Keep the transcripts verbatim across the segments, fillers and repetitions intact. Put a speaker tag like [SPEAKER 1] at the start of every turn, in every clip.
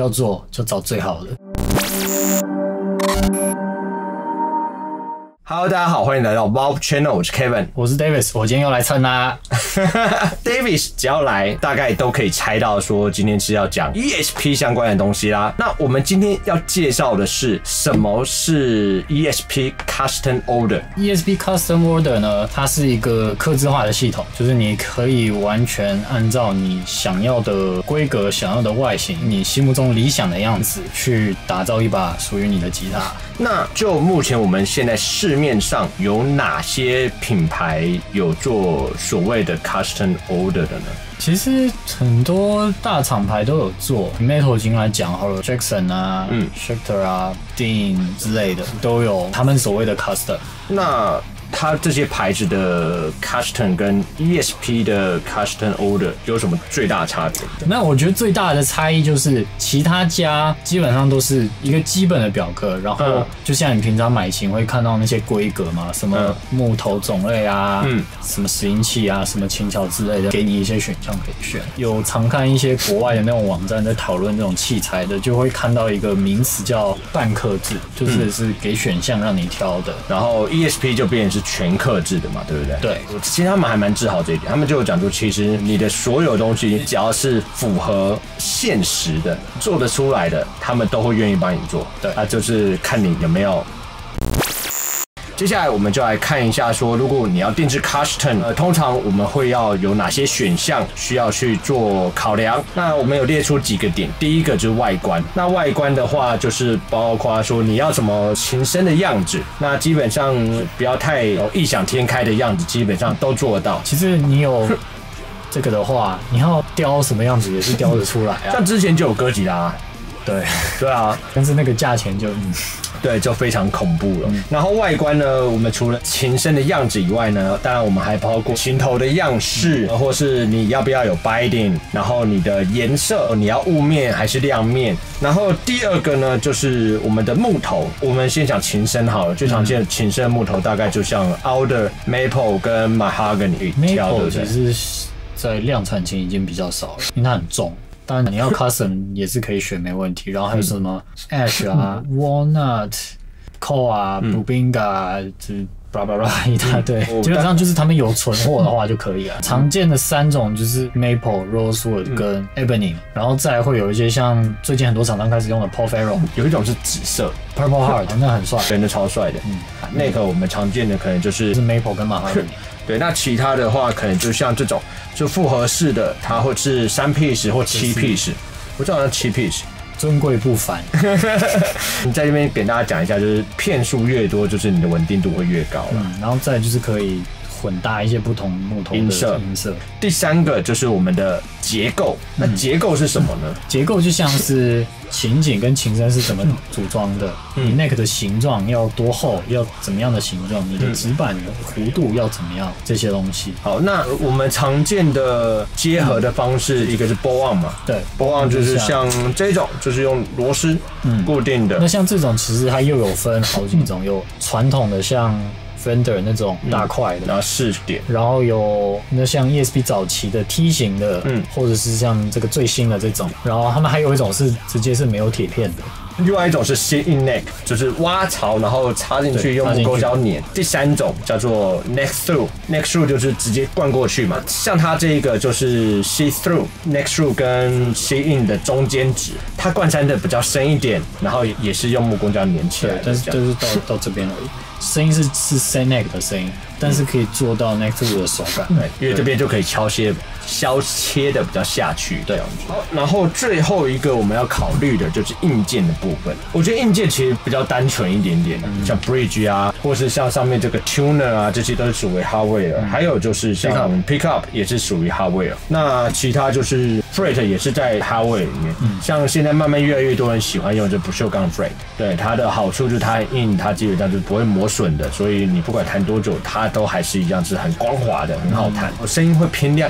[SPEAKER 1] 要做就找最好的。
[SPEAKER 2] Hello， 大家好，欢迎来到 Bob Channel， 我是 Kevin，
[SPEAKER 1] 我是 Davis， 我今天又来蹭啦。
[SPEAKER 2] Davis 只要来，大概都可以猜到说今天是要讲 E S P 相关的东西啦。那我们今天要介绍的是什么是 E S P Custom Order。E
[SPEAKER 1] S P Custom Order 呢，它是一个客制化的系统，就是你可以完全按照你想要的规格、想要的外形、你心目中理想的样子去打造一把属于你的吉他。
[SPEAKER 2] 那就目前我们现在市面上有哪些品牌有做所谓的 Custom Order 的呢？
[SPEAKER 1] 其实很多大厂牌都有做 ，Metal 金来讲好了 ，Jackson 啊、嗯、Schecter 啊、Dean 之类的都有他们所谓的 Custom。
[SPEAKER 2] 那它这些牌子的 Custom 跟 E S P 的 Custom Order 有什么最大的差别？
[SPEAKER 1] 那我觉得最大的差异就是，其他家基本上都是一个基本的表格，然后就像你平常买琴会看到那些规格嘛，什么木头种类啊，嗯，什么拾音器啊，什么琴桥之类的，给你一些选项可以选。有常看一些国外的那种网站在讨论这种器材的，就会看到一个名词叫半客制，就是是给选项让你挑的。
[SPEAKER 2] 然后 E S P 就变成是全客制的嘛，对不对？
[SPEAKER 1] 对，
[SPEAKER 2] 其实他们还蛮自豪这一点，他们就有讲说，其实你的所有东西只要是符合现实的、做得出来的，他们都会愿意帮你做。
[SPEAKER 1] 对，
[SPEAKER 2] 啊，就是看你有没有。接下来我们就来看一下说，如果你要定制 Custom， 呃，通常我们会要有哪些选项需要去做考量？那我们有列出几个点，第一个就是外观。那外观的话，就是包括说你要什么琴身的样子，那基本上不要太有异想天开的样子，基本上都做得到。
[SPEAKER 1] 其实你有这个的话，你要雕什么样子也是雕得出来啊。
[SPEAKER 2] 像之前就有哥吉拉，
[SPEAKER 1] 对
[SPEAKER 2] 对啊，
[SPEAKER 1] 但是那个价钱就嗯。
[SPEAKER 2] 对，就非常恐怖了。嗯、然后外观呢，我们除了琴身的样子以外呢，当然我们还包括琴头的样式，嗯、或是你要不要有 binding， 然后你的颜色，你要雾面还是亮面。然后第二个呢，就是我们的木头。我们先讲琴身好了，最常见的琴身木头大概就像 Alder、Maple 跟 Mahogany。Maple
[SPEAKER 1] 其实在量产琴已经比较少了，因为它很重。当然，你要 custom 也是可以选，没问题。然后还有什么 ash 啊、walnut、coal 啊、bubinga，这巴拉巴拉一大堆，基本上就是他们有存货的话就可以了。常见的三种就是 maple、rosewood 跟 ebony，然后再会有一些像最近很多厂商开始用的 porphyro， 有
[SPEAKER 2] 一种是紫色
[SPEAKER 1] purple heart， 那很帅，
[SPEAKER 2] 真的超帅的。嗯，那个我们常见的可能就是
[SPEAKER 1] 是 maple 跟 mahogany。
[SPEAKER 2] 对，那其他的话可能就像这种就复合式的，它会是三 piece 或七 piece， 我知道好像七 piece，
[SPEAKER 1] 尊贵不凡。
[SPEAKER 2] 你在这边给大家讲一下，就是片数越多，就是你的稳定度会越高。
[SPEAKER 1] 嗯，然后再就是可以混搭一些不同木头的音色。音色。
[SPEAKER 2] 第三个就是我们的结构，那结构是什么呢？
[SPEAKER 1] 嗯、结构就像是琴颈跟琴身是怎么组装的，嗯、你 neck 的形状要多厚，要怎么样的形状，你的指板的弧度要怎么样，这些东西。
[SPEAKER 2] 好，那我们常见的结合的方式，嗯、一个是 bow on 嘛，
[SPEAKER 1] 对
[SPEAKER 2] ，bow on 就是像这种，就是用螺丝固定的。
[SPEAKER 1] 嗯、那像这种其实它又有分好几种，有传统的像Fender 那种大块的，
[SPEAKER 2] 嗯、然后试点，
[SPEAKER 1] 然后有那像 E S P 早期的梯形的，嗯，或者是像这个最新的这种，然后他们还有一种是直接是没有铁片的。
[SPEAKER 2] 另外一种是 sit-in neck， 就是挖槽然后插进去用木钩胶粘。第三种叫做 neck through，neck through 就是直接灌过去嘛。像它这个就是 see through，neck through 跟 sit-in 的中间值，它贯穿的比较深一点，然后也是用木工胶粘起来的。
[SPEAKER 1] 但是就是到到这边而已。声音是是 say neck 的声音，但是可以做到 neck through 的手感，
[SPEAKER 2] 对，因为这边就可以敲切削切的比较下去，对。然后最后一个我们要考虑的就是硬件的部分。我觉得硬件其实比较单纯一点点，嗯、像 bridge 啊，或是像上面这个 tuner 啊，这些都是属于 hardware，嗯、还有就是像 pickup 也是属于 hardware。那其他就是 fret 也是在 hardware 里面，嗯、像现在慢慢越来越多人喜欢用这不锈钢 fret， 对，它的好处就是它硬，它基本上就不会磨损的，所以你不管弹多久，它都还是一样是很光滑的，很好弹，声音会偏亮一点点。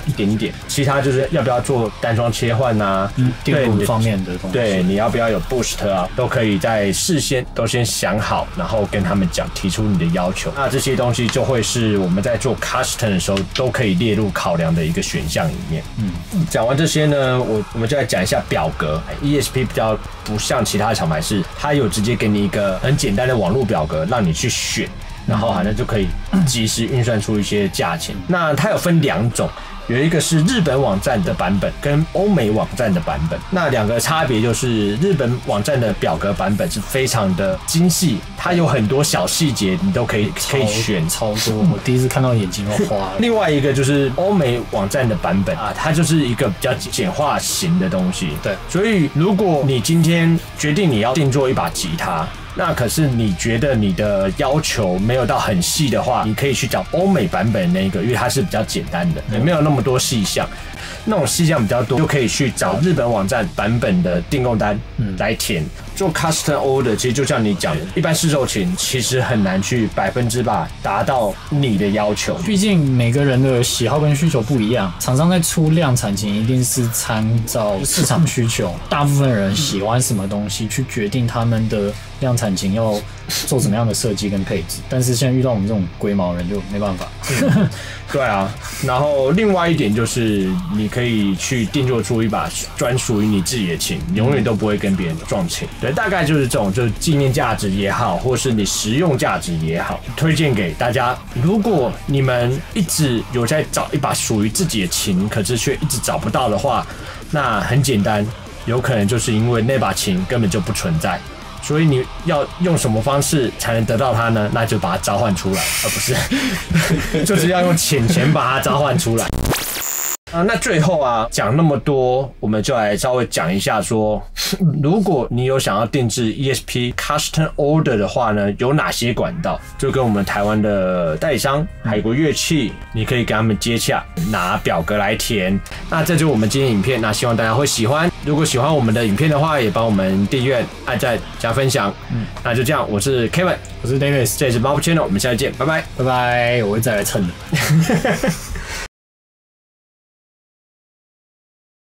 [SPEAKER 2] 点，其他就是要不要做单双切换啊，
[SPEAKER 1] 嗯，电路方面的东西，
[SPEAKER 2] 对，你要不要有 boost 啊，都可以在事先都先想好，然后跟他们讲，提出你的要求。那这些东西就会是我们在做 custom 的时候都可以列入考量的一个选项里面。嗯，讲完这些呢，我我们就来讲一下表格。E S P 比较不像其他的厂牌是，它有直接给你一个很简单的网络表格，让你去选，然后好像就可以及时运算出一些价钱。那它有分两种。有一个是日本网站的版本跟欧美网站的版本，那两个差别就是日本网站的表格版本是非常的精细，它有很多小细节你都可以可以选
[SPEAKER 1] 超多，我第一次看到眼睛都花了。
[SPEAKER 2] 另外一个就是欧美网站的版本啊，它就是一个比较简化型的东西。
[SPEAKER 1] 对，
[SPEAKER 2] 所以如果你今天决定你要定做一把吉他，那可是你觉得你的要求没有到很细的话，你可以去找欧美版本的那个，因为它是比较简单的，也没有那么多细项。那种细项比较多，就可以去找日本网站版本的订购单来填。做 custom order 其实就像你讲的，一般市售琴其实很难去百分之百达到你的要求，
[SPEAKER 1] 毕竟每个人的喜好跟需求不一样。厂商在出量产琴一定是参照市场需求，大部分人喜欢什么东西去决定他们的量产琴要做什么样的设计跟配置。但是现在遇到我们这种龟毛人就没办法。
[SPEAKER 2] 嗯、对啊，然后另外一点就是你可以去定做出一把专属于你自己的琴，永远都不会跟别人撞琴。对，大概就是这种，就是纪念价值也好，或是你实用价值也好，推荐给大家。如果你们一直有在找一把属于自己的琴，可是却一直找不到的话，那很简单，有可能就是因为那把琴根本就不存在。所以你要用什么方式才能得到它呢？那就把它召唤出来，而不是就是要用钱钱把它召唤出来。啊，那最后啊，讲那么多，我们就来稍微讲一下说，如果你有想要定制 E S P Custom Order 的话呢，有哪些管道？就跟我们台湾的代理商海国乐器，你可以跟他们接洽，拿表格来填。那这就是我们今天影片，那希望大家会喜欢。如果喜欢我们的影片的话，也帮我们订阅、按赞、加分享。嗯，那就这样，我是 Kevin，
[SPEAKER 1] 我是 Davis，
[SPEAKER 2] 这里是 Bob Channel， 我们下次见，拜拜，
[SPEAKER 1] 拜拜，我会再来蹭的。